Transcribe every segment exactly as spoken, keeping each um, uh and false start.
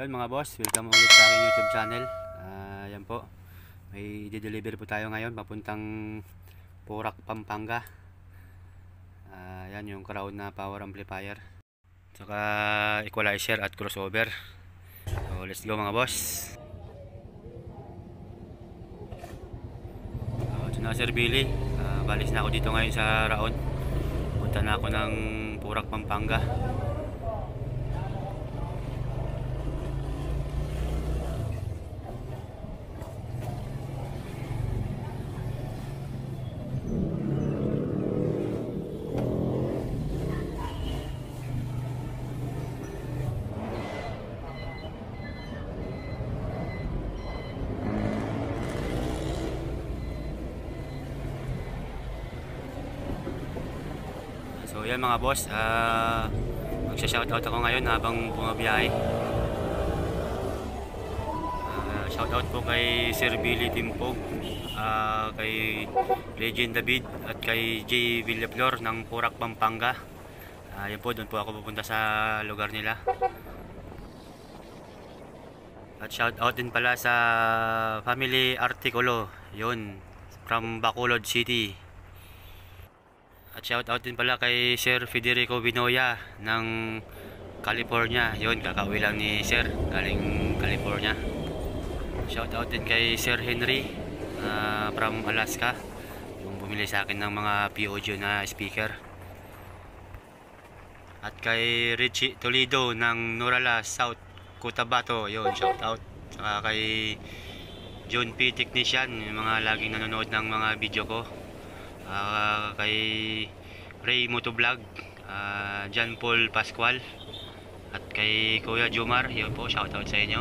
Ayun mga boss, welcome ulit sa aking YouTube channel. Uh, yan po, may i-deliver po tayo ngayon papuntang Porac, Pampanga. Uh, yan yung Crown na power amplifier, saka equalizer at crossover. So let's go mga boss. Uh, ito na Sir Billy, uh, balis na ako dito ngayon sa Raon. Punta na ako ng Porac, Pampanga. So yan mga boss, uh, magsha-shoutout ako ngayon habang bumabiyahe. Uh, shoutout po kay Sir Billy Timpog, uh, kay Legend David at kay J. Villaflor ng Porac, Pampanga. Uh, yan po, doon po ako pupunta sa lugar nila. At shoutout din pala sa Family Articulo, yun, from Bacolod City. At shoutout din pala kay Sir Federico Vinoya ng California. Yun, kakauwi lang ni Sir, galing California. Shoutout din kay Sir Henry uh, from Alaska, yung bumili sa akin ng mga P O G na speaker. At kay Richie Toledo ng Norala, South Cotabato. Yun, shoutout. Saka kay John P. Technician, yung mga laging nanonood ng mga video ko. Uh, kay Ray Motovlog, uh, John Paul Pascual, at kay Kuya Jomar, yun po, shoutout sa inyo.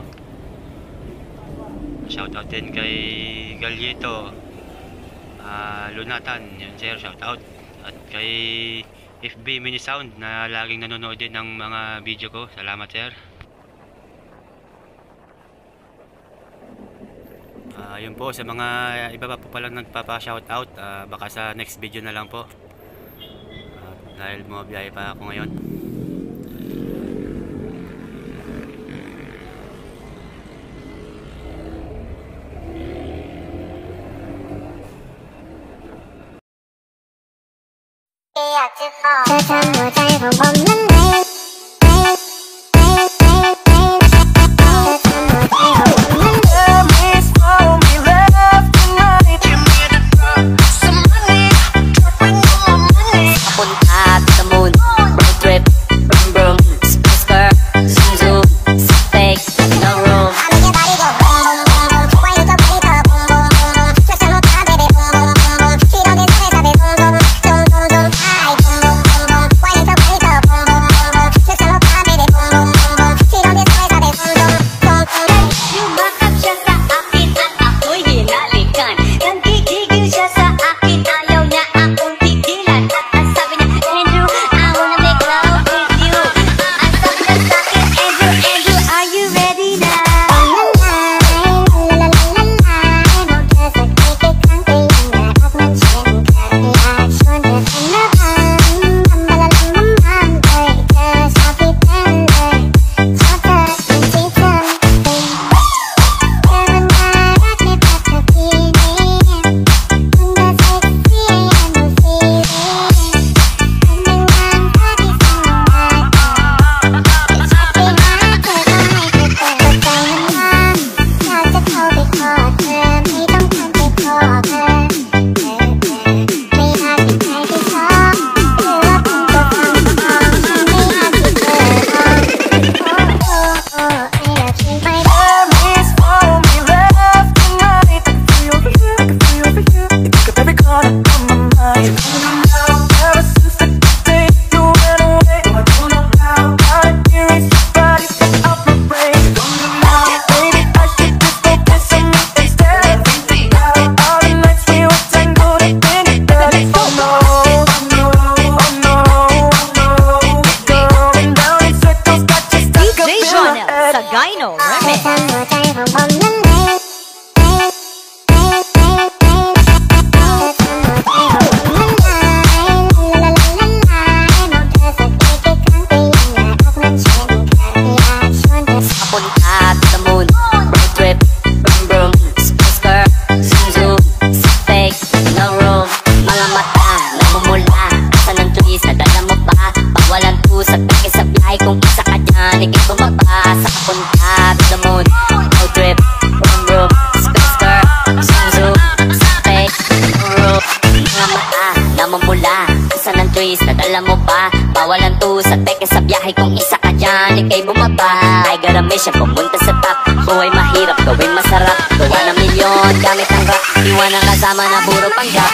Shoutout din kay Galieto uh, Lunatan, yun sir, shoutout. At kay F B Mini Sound na laging nanonood din ng mga video ko, salamat sir. Uh, yun po, sa mga iba pa po palang nagpapa-shoutout, uh, baka sa next video na lang po, uh, dahil bumabiyahe pa ako ngayon. All the night promise na dala mo pa. Bawalan to sa teke sa biyahe kung isa ka dyan, ikay bumaba. Ay got a mission, pumunta sa top. Buhay mahirap, gawin masarap. Gawa ng milyon, gamit ang rap. Iwan ang kasama na puro panggap.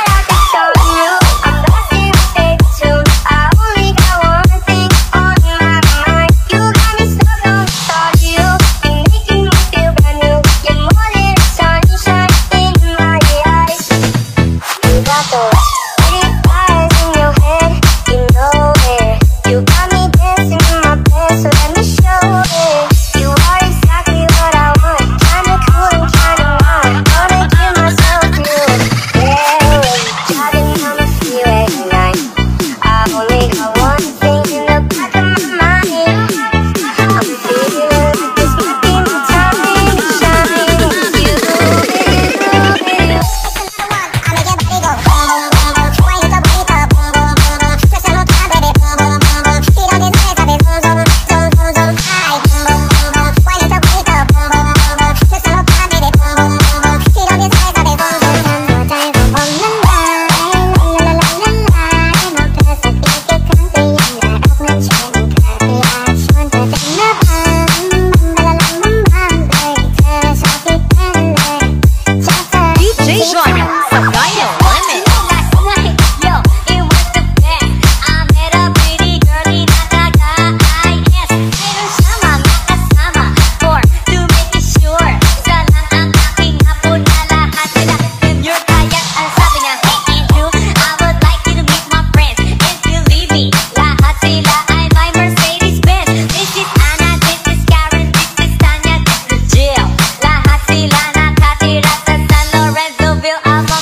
Feel I'm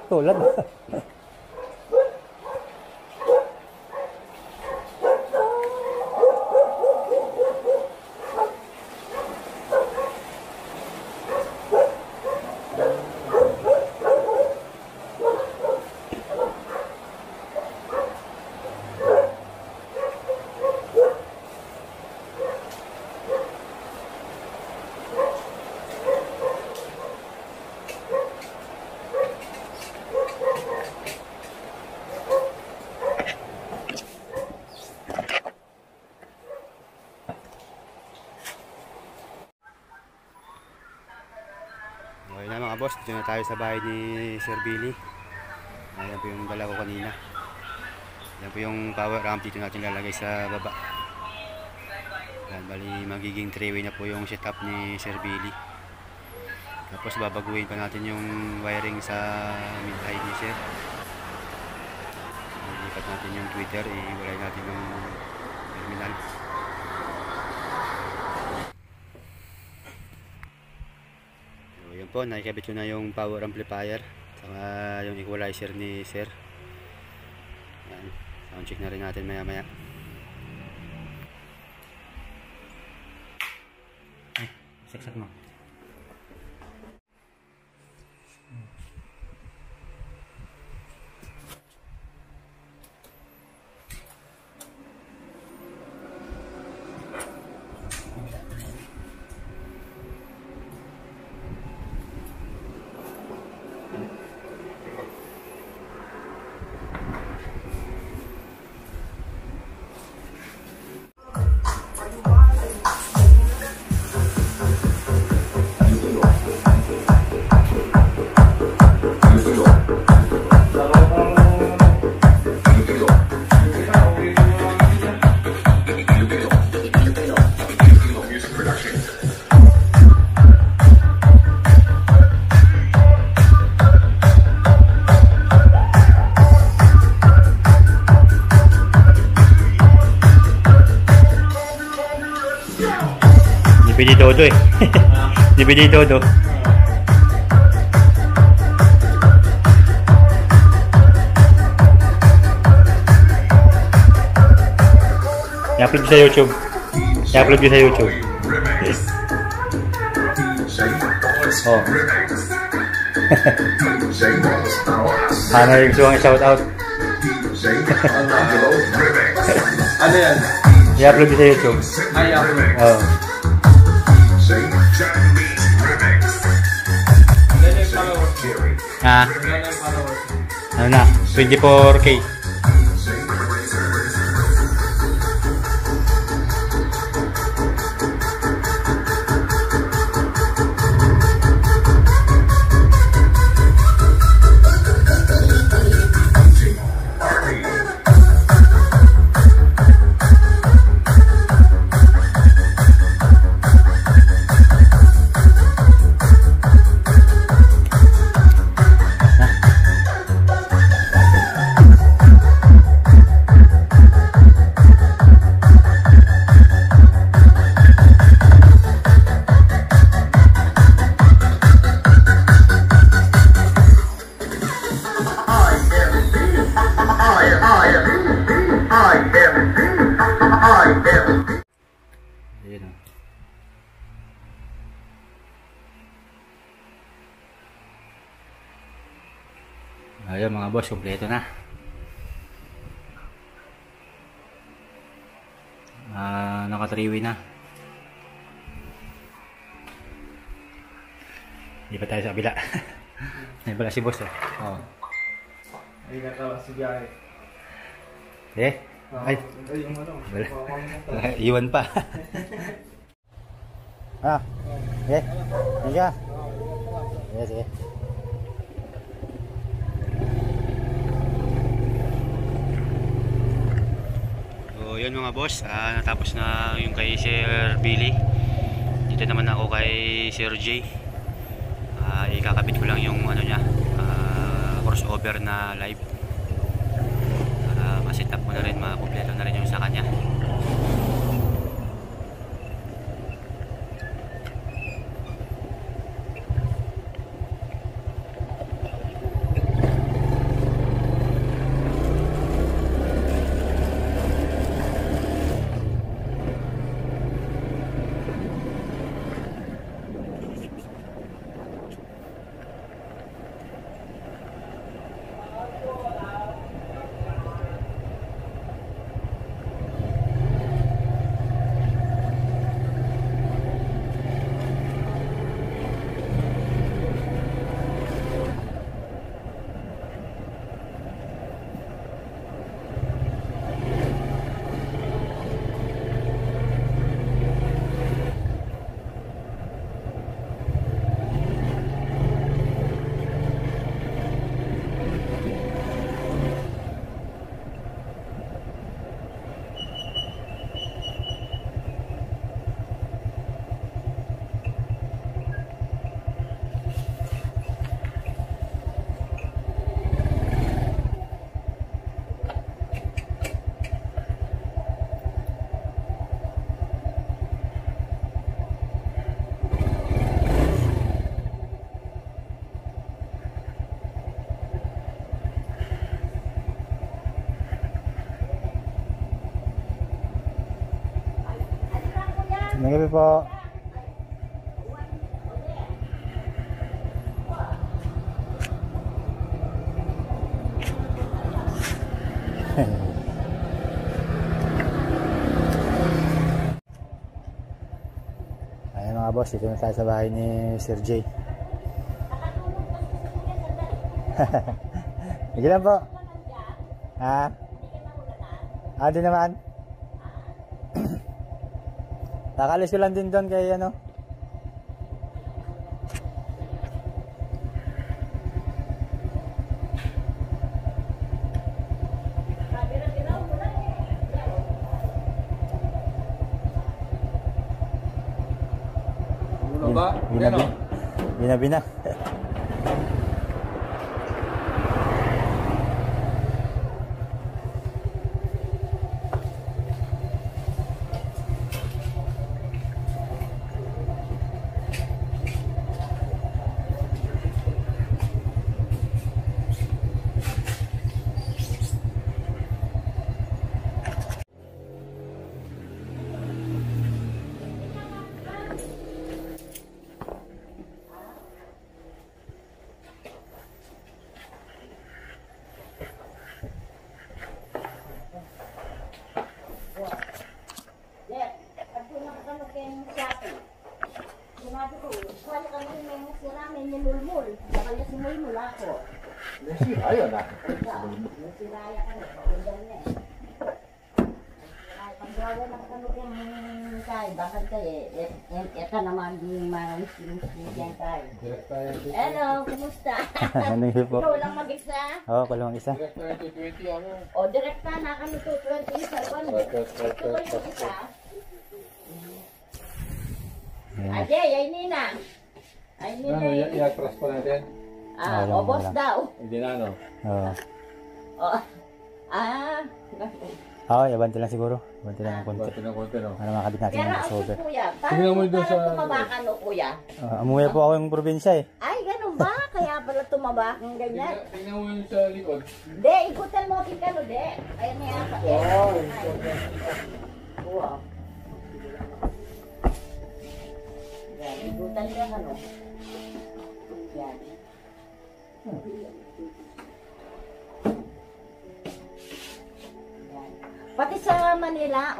tulad. Okay na mga boss, dito na tayo sa bahay ni Sir Billy. Ayan po yung dala ko kanina. Ayan po yung power amp, dito natin lalagay sa baba. Ayan, bali magiging three way na po yung setup ni Sir Billy. Tapos babaguhin pa natin yung wiring sa mid-high ni Sir. Lipat natin yung tweeter, iwalay natin yung terminal. Yun po, nakikabit ko na yung power amplifier saka yung equalizer ni Sir. Yan, sound check na rin natin maya maya. Ay, saksak mo. Di pwede todo eh. Di pwede todo. I-upload sa YouTube. I-upload sa YouTube. Oh. Ano yung gusto kong shout out? Ano yan? I-upload sa YouTube. Ay, upload. Oh. Ah, ano na? twenty-four K. Ayun mga boss, kompleto na. Ah, naka three way na. Hindi pa tayo sa kabila. Hindi pala si boss eh. Oh. Ay, natawa si Biyahe. Eh? Ay. Ay, yung ano. Wala. Iwan pa. Ah. Eh. Sige. Sige, sige. So, yun mga boss. Ah, natapos na yung kay Sir Billy. Dito naman ako kay Sir J. Ah, ikakabit ko lang yung ano niya, ah, crossover na live. Para ma-set up ko na rin, ma-kompleto na rin yung sa kanya. Magabi po. Ayan mga boss, dito na tayo sa bahay ni Sir J. Sige lang po. Ha? Ah, di naman. Nakalis ko lang din doon kay ano. Ano ba? Binabi. Binabi na. Ayun na. Nasiraya ka na. Pagdagan na eh. Pagdagan na kano kayong kay. Bakit kayo eh. Eka naman din mga-muslim-muslim kay. Hello, kumusta? Ano yun po? Ikaw lang mag-isa? Oo, ko lang isa. O, direkta na kami to twenty isa. Ito ko yung isa. Ajay, ay Nina. Ay Nina. Ano, i-atras pa natin? Ah, Ayaw o boss mo lang. daw. Hindi na ano. Oo. Oh. Ah. Oo, yabanti lang siguro. Yabanti lang ng konti. Konti na konti no. Para makabit natin Pero yung ako crossover. kuya, Tingnan mo parang, doon sa- parang tumaba ka no kuya. Uh, amuya po ako yung probinsya eh. Ay, ganun ba? Kaya pala tumaba kang ganyan. Tingnan mo yun sa likod. De, ikutan mo ating kano, de. Ayan na yan. Wow. Wow. Yan, ikutan niya kano. Yan. Yan. Pati sa Manila,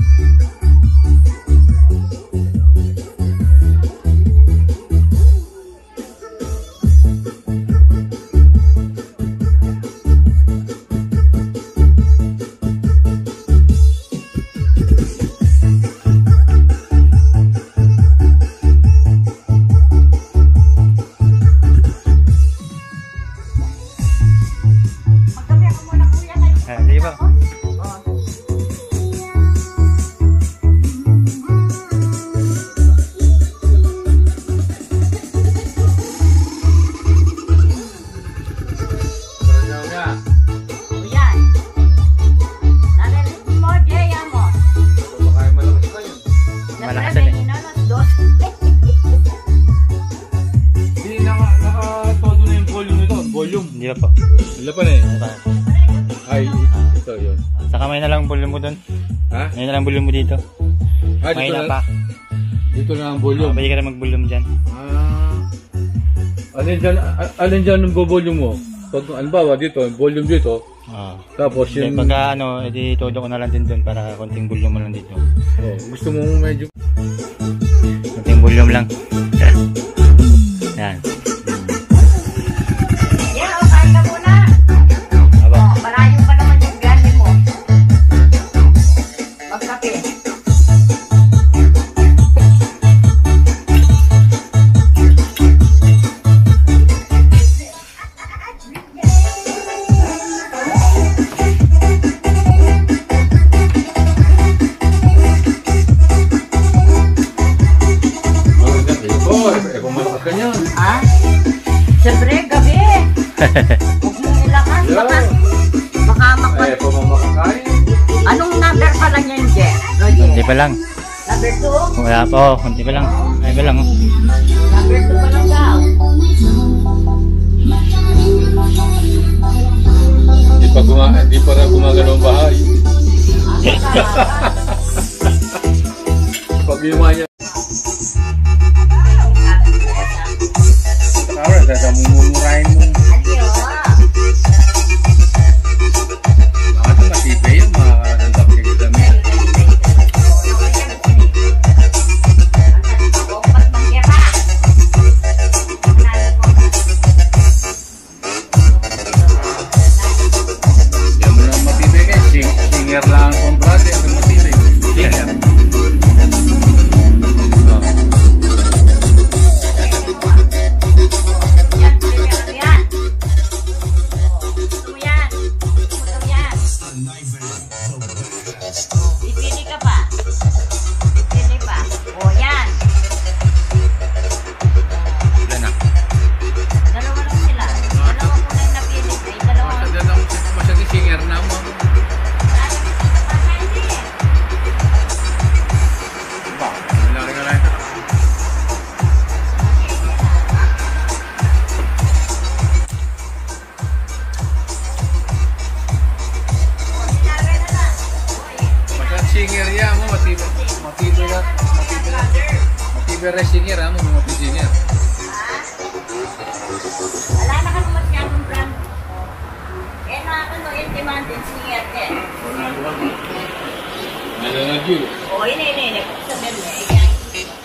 magkabi ako muna kuya. Ah, sige po. Oh. Ano nga? Kuya. Narinig mo, Jay, mo. Baka yung malakas pa yun. Malakas yan eh. Inalas dos. Hindi, naka, naka-todo na yung volume nito. Volume. Hindi pa po. Wala pa na eh. Ano pa? Ay, ito yun. Saka may na lang volume mo doon. Ha? May na lang volume mo dito. Ah, May dito na na pa. Dito na ang Uh, volume. Pwede ka na mag-volume dyan. Ah. Alin dyan, a- alin dyan ang volume mo? Pag, ano ba, dito, volume dito. Oo. Tapos Then yung, pagka ano, edi todo ko na lang din doon para konting volume mo lang dito. oh, gusto mo medyo, Konting volume lang. Yan. Yeah, o, kain ka muna. Aba. Oh, malayo pa naman yung biyahe mo. Magkape. oh, eh, kung malakas ka niyan. Ah? Siyempre, gabi. Huwag mong ilakas. Baka, baka makot. Eh, kung makakain. Anong number pala niya yung Jet? Roger? Hindi pa lang. Number two? Wala pa oh. Kunti pa lang. Ay pa lang oh. Number two pa lang daw. Hindi pa guma, hindi pa rin gumagano ang bahay. Ah, Pag ginawa niya. Kaya, dada mumurahin mo. Bakit matibay yung makakagandang pinagdami? Yan mo lang matibay kayo. Singer lang ang komprate. Yan mo matibay. Singer. Pipili ka pa. Pipili pa. O, yan. Ilan na? Dalawa lang sila. Dalawa ko lang napili. Ay, dalawa. Masyadong singer na mo. Ay, hindi. Ba, malaki ka lang. Masyadong singer ya mo, matibay. Matibay na. Matibay na. Matibay na singer ha mo, matibay singer. Wala na kang masyadong plan. Eh, nakakano yung demanded singer eh. Ano na Jules? O, ini, ini, ini. Sabihin mo, eh. Yan.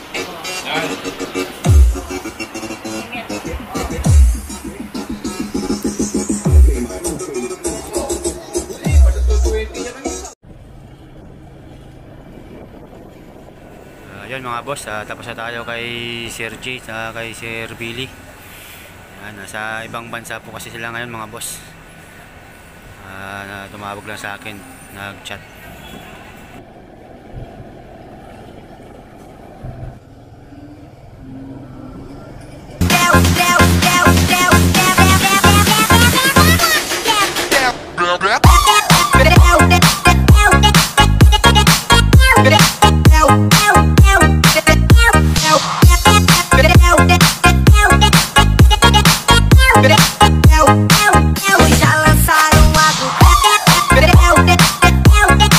Ayun mga boss, uh, tapos na tayo kay Sir J, uh, kay Sir Billy. Yan, nasa ibang bansa po kasi sila ngayon mga boss. Uh, na tumawag lang sa akin, nag-chat. Já lançaram a do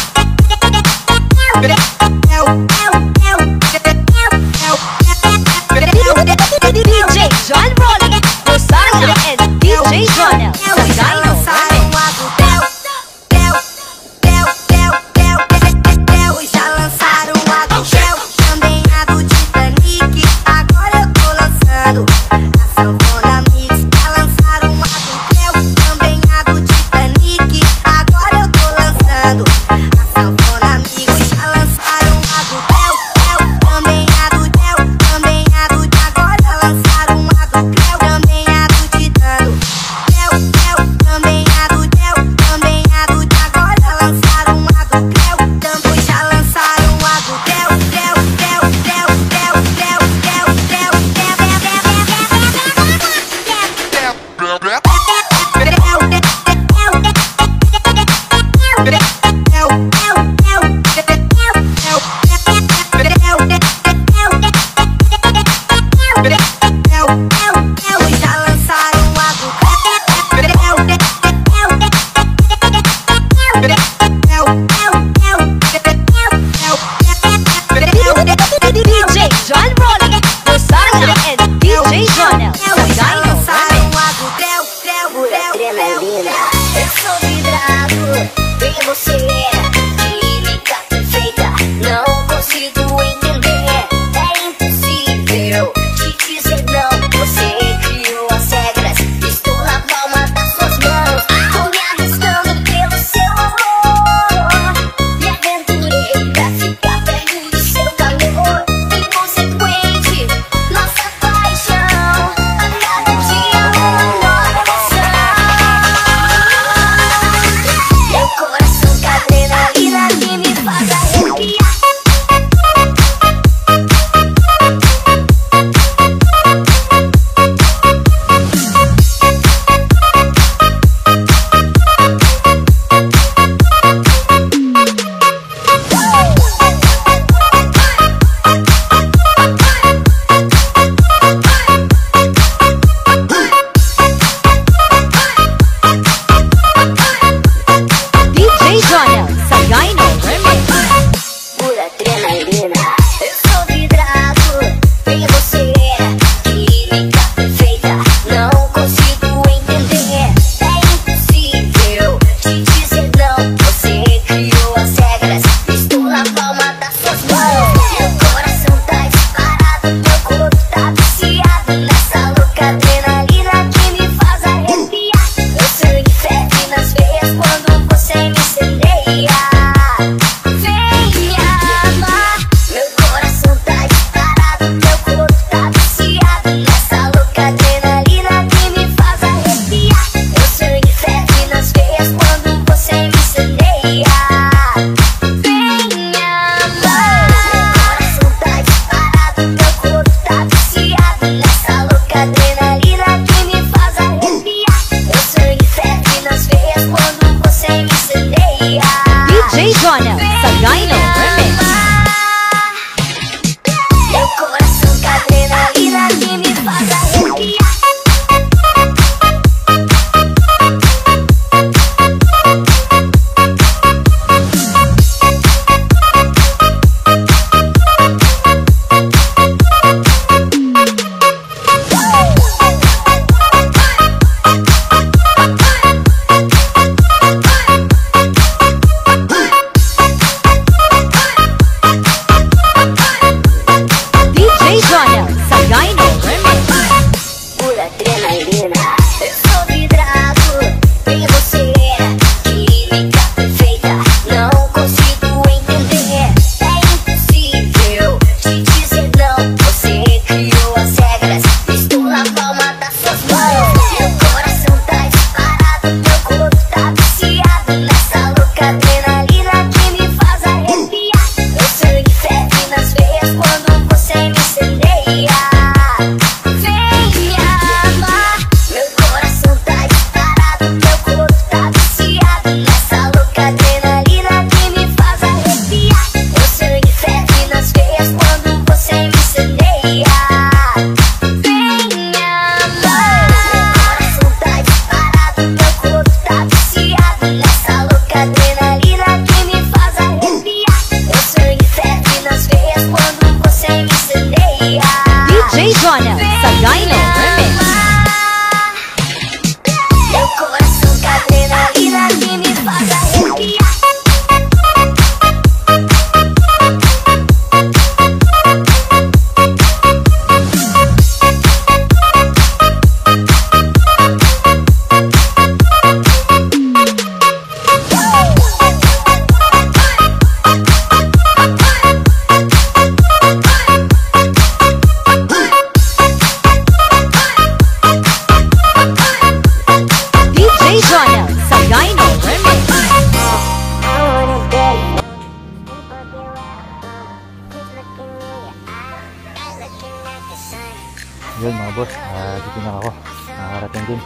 Yun mga boss, uh, dito na ako. Nakakarating din.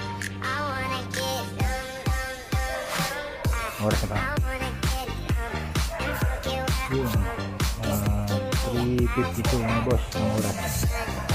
Oras na ba? Yun. Uh, three fifty-two mga boss. Ang oras.